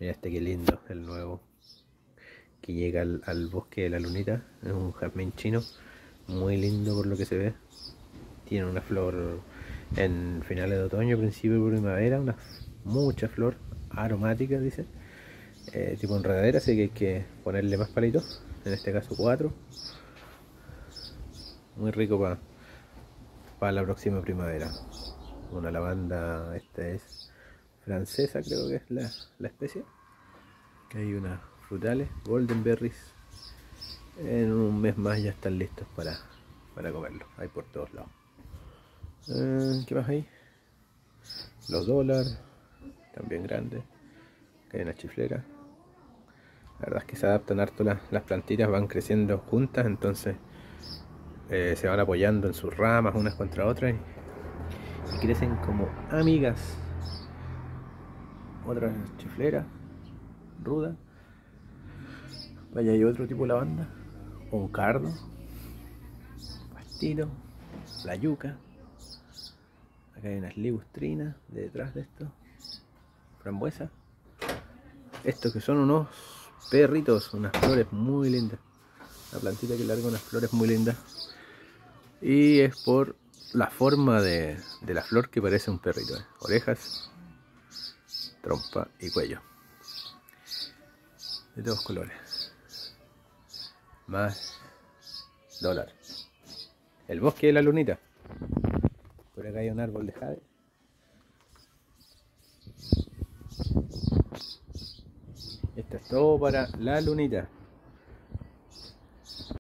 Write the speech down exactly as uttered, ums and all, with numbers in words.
Mira este que lindo, el nuevo. Que llega al, al bosque de la lunita. Es un jazmín chino. Muy lindo por lo que se ve. Tiene una flor en finales de otoño, principio de primavera. Una mucha flor aromática, dice. Eh, tipo enredadera, así que hay que ponerle más palitos. En este caso cuatro. Muy rico para pa la próxima primavera. Una lavanda, esta es francesa, creo que es la, la especie. Que hay unas frutales, golden berries. En un mes más ya están listos para, para comerlos. Hay por todos lados. Eh, ¿Qué más hay? Los dólares, también grandes. Que hay una chiflera. La verdad es que se adaptan harto las, las plantitas, van creciendo juntas, entonces eh, se van apoyando en sus ramas unas contra otras y, y crecen como amigas. Otra chiflera, ruda. Vaya, hay otro tipo de lavanda. Un cardo. Pastito. La yuca. Acá hay unas ligustrinas detrás de esto. Frambuesa. Estos que son unos perritos, unas flores muy lindas. Una plantita que larga unas flores muy lindas. Y es por la forma de, de la flor que parece un perrito. ¿eh? Orejas, trompa y cuello. De todos colores. Más dólar. El bosque de la lunita. Por acá hay un árbol de jade. Esto es todo para la lunita.